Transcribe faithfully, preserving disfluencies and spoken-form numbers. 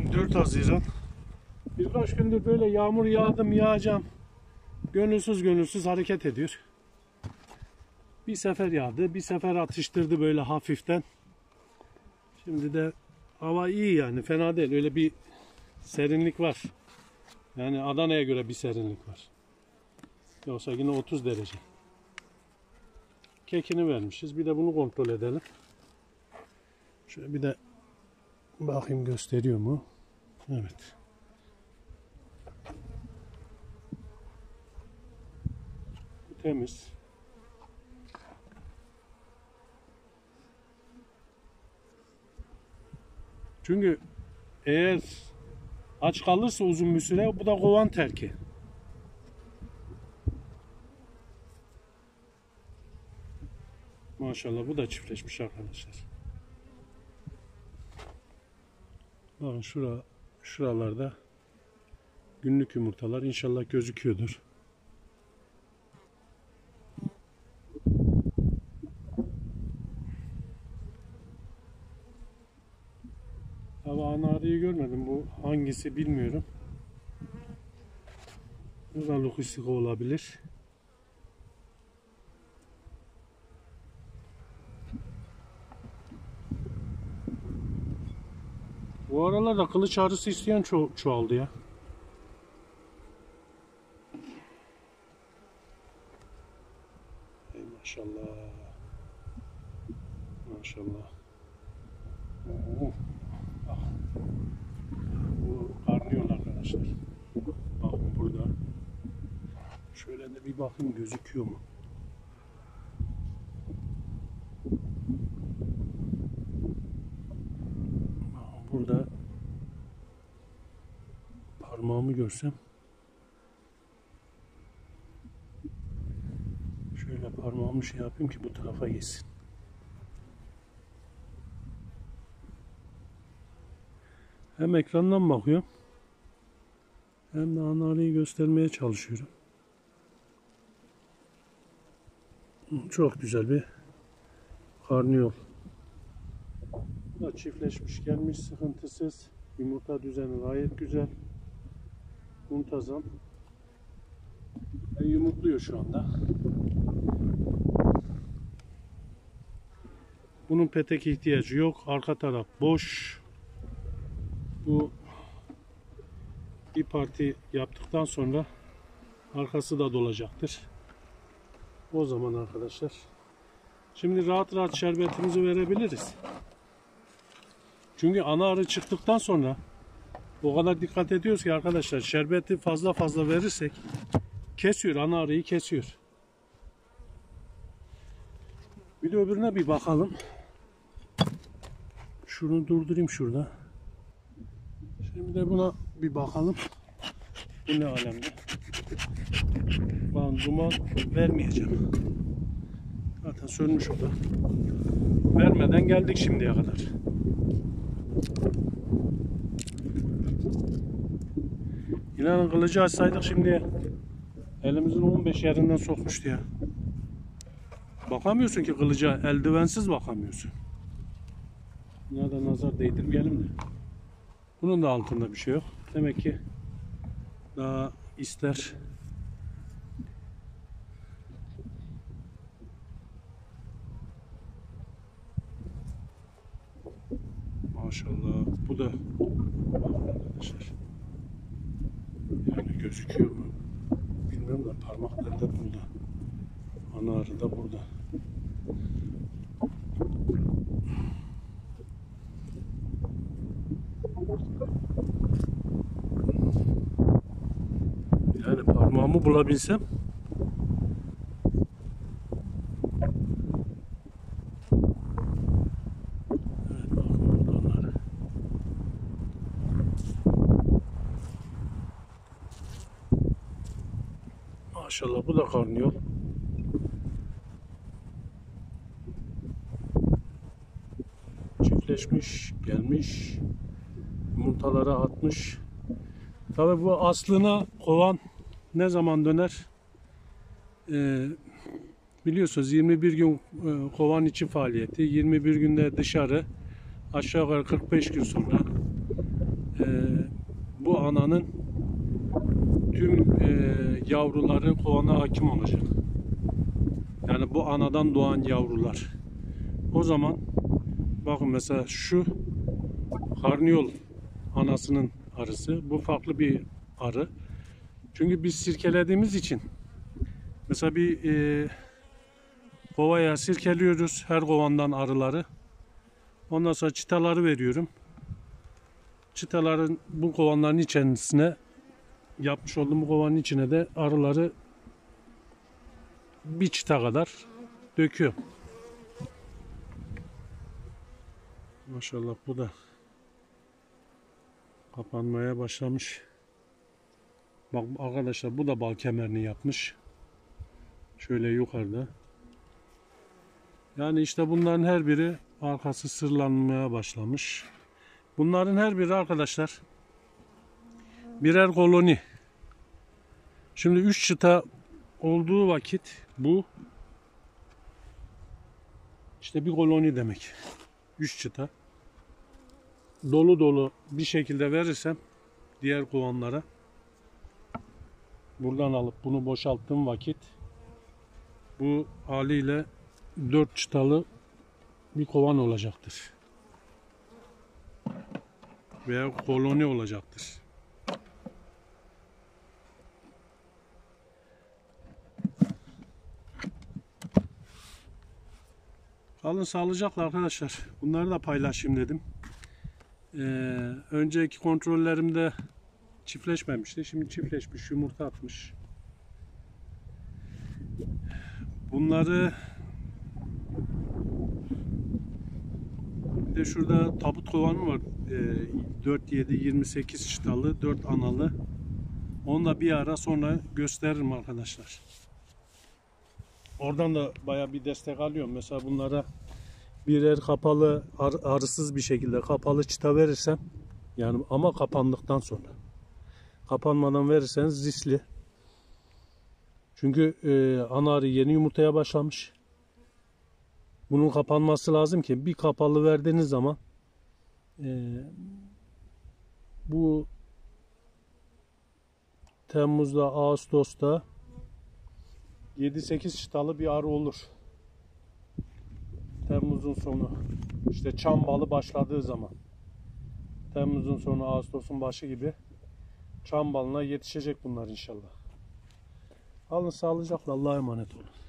dört Haziran. Birkaç gündür böyle yağmur yağdım yağacağım. Gönülsüz gönülsüz hareket ediyor. Bir sefer yağdı, bir sefer atıştırdı böyle hafiften. Şimdi de hava iyi yani, fena değil. Öyle bir serinlik var. Yani Adana'ya göre bir serinlik var. Yoksa yine otuz derece. Kekini vermişiz. Bir de bunu kontrol edelim. Şöyle bir de bakayım gösteriyor mu? Evet. Temiz. Çünkü eğer aç kalırsa uzun bir süre bu da kovan terki. Maşallah bu da çiftleşmiş arkadaşlar. Bakın şura, şuralarda günlük yumurtalar inşallah gözüküyordur. Tabi anarıyı görmedim. Bu hangisi bilmiyorum. Bu da lokustika olabilir. Bu aralarda kılıç arısı isteyen ço çoğaldı ya. Ey maşallah. Maşallah. Oo. Bak. Bu karnıyor arkadaşlar. Bakın burada. Şöyle de bir bakın gözüküyor mu? Burada parmağımı görsem, şöyle parmağımı şey yapayım ki bu tarafa geçsin. Hem ekrandan bakıyorum hem de anarıyı göstermeye çalışıyorum. Çok güzel bir karniyol. Bu da çiftleşmiş gelmiş, sıkıntısız. Yumurta düzeni gayet güzel. Muntazam. Ve yumurtluyor şu anda. Bunun petek ihtiyacı yok. Arka taraf boş. Bu bir parti yaptıktan sonra arkası da dolacaktır. O zaman arkadaşlar, şimdi rahat rahat şerbetimizi verebiliriz. Çünkü ana arı çıktıktan sonra o kadar dikkat ediyoruz ki arkadaşlar, şerbeti fazla fazla verirsek kesiyor, ana arıyı kesiyor. Bir de öbürüne bir bakalım. Şunu durdurayım şurada. Şimdi de buna bir bakalım. Bu ne alemde? Ben duman vermeyeceğim. Zaten sönmüş o da. Vermeden geldik şimdiye kadar. İnanın kılıcı açsaydık şimdiye elimizin on beş yerinden sokmuştu ya. Bakamıyorsun ki kılıca, eldivensiz bakamıyorsun. Buna da nazar değdirmeyelim de. Bunun da altında bir şey yok. Demek ki daha ister. Maşallah. Bu da arkadaşlar. Yani gözüküyor mu? Bilmiyorum da parmakları da burada. Ana arı da burada. Yani parmağımı bulabilsem evet, bakın burada onlar. Maşallah bu da karnıyol. Çiftleşmiş, gelmiş. Yumurtaları atmış. Tabii bu aslına kovan ne zaman döner? Ee, biliyorsunuz yirmi bir gün e, kovan içi faaliyeti, yirmi bir günde dışarı, aşağı yukarı kırk beş gün sonra e, bu ananın tüm e, yavruları kovana hakim olacak. Yani bu anadan doğan yavrular. O zaman bakın mesela şu karniyol anasının arısı. Bu farklı bir arı. Çünkü biz sirkelediğimiz için mesela bir e, kovaya sirkeliyoruz her kovandan arıları. Ondan sonra çıtaları veriyorum. Çıtaların bu kovanların içerisine yapmış olduğum bu kovanın içine de arıları bir çıta kadar döküyorum. Maşallah bu da kapanmaya başlamış. Bak arkadaşlar bu da bal kemerini yapmış. Şöyle yukarıda. Yani işte bunların her biri arkası sırlanmaya başlamış. Bunların her biri arkadaşlar birer koloni. Şimdi üç çıta olduğu vakit bu işte bir koloni demek. üç çıta. Dolu dolu bir şekilde verirsem diğer kovanlara buradan alıp bunu boşalttığım vakit bu haliyle dört çıtalı bir kovan olacaktır. Veya koloni olacaktır. Kalın sağlıcakla arkadaşlar. Bunları da paylaşayım dedim. Ee, önceki kontrollerimde çiftleşmemişti. Şimdi çiftleşmiş, yumurta atmış. Bunları bir de şurada tabut kovanı var. Ee, dört yedi yirmi sekiz çıtalı, dört analı. Onu da bir ara sonra gösteririm arkadaşlar. Oradan da baya bir destek alıyorum. Mesela bunlara birer kapalı, ar arısız bir şekilde kapalı çıta verirsem, yani ama kapandıktan sonra. Kapanmadan verirseniz riskli. Çünkü e, ana arı yeni yumurtaya başlamış. Bunun kapanması lazım ki bir kapalı verdiğiniz zaman e, bu Temmuz'da, Ağustos'ta yedi sekiz çıtalı bir arı olur. Temmuz'un sonu, işte çam balı başladığı zaman, Temmuz'un sonu, Ağustos'un başı gibi çam balına yetişecek bunlar inşallah. Alın sağlıcakla, Allah'a emanet olun.